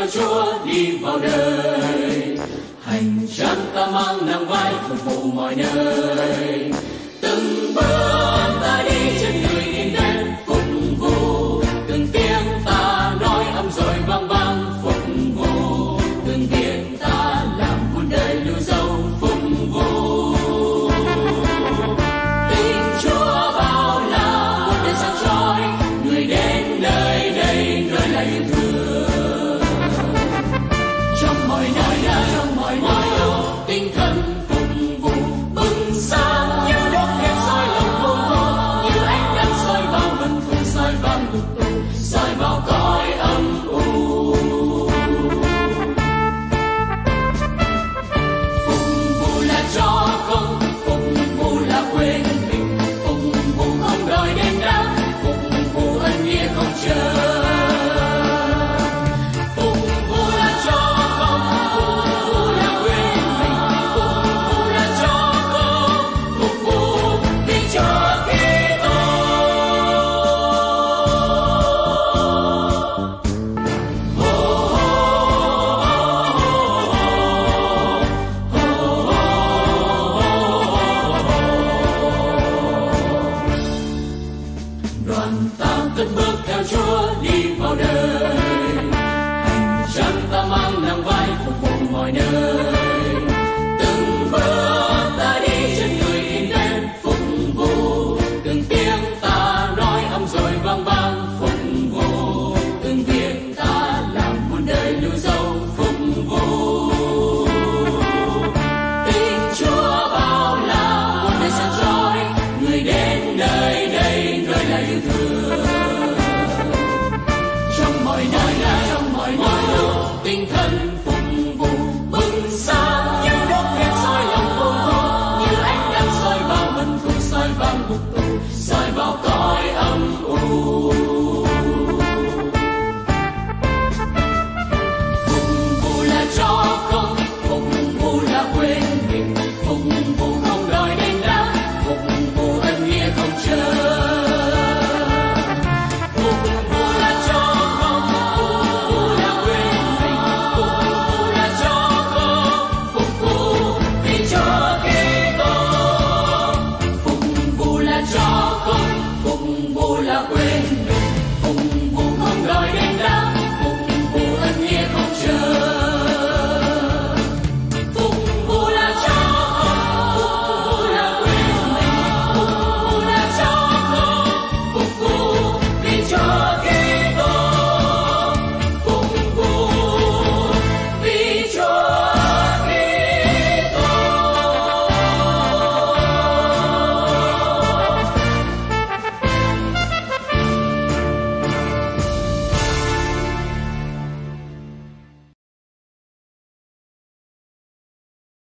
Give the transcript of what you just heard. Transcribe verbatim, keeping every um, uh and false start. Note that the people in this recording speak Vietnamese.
theo Chúa đi vào đời. Hành trang ta mang nặng vai phục vụ mọi nơi. Từng bước ta đi trên người in đen phục vụ. Từng tiếng ta nói âm rồi vang vang phục vụ. Từng việc ta làm muôn đời lưu dấu phục vụ. Tình Chúa bao la muôn đời sáng chói. Người đến nơi đây người là yêu thương. Trong mọi nơi trong mọi nơi tinh thần phục vụ bừng sáng như đốt đèn soi lòng vô vô, như ánh nắng soi vào vần thu, soi vào ngục tù, soi vào cõi âm u. Phục vụ là cho không, phục vụ là quên mình, phục vụ không đòi đền đáp, phục vụ ân nghĩa không chờ. Phục vụ là quên mình.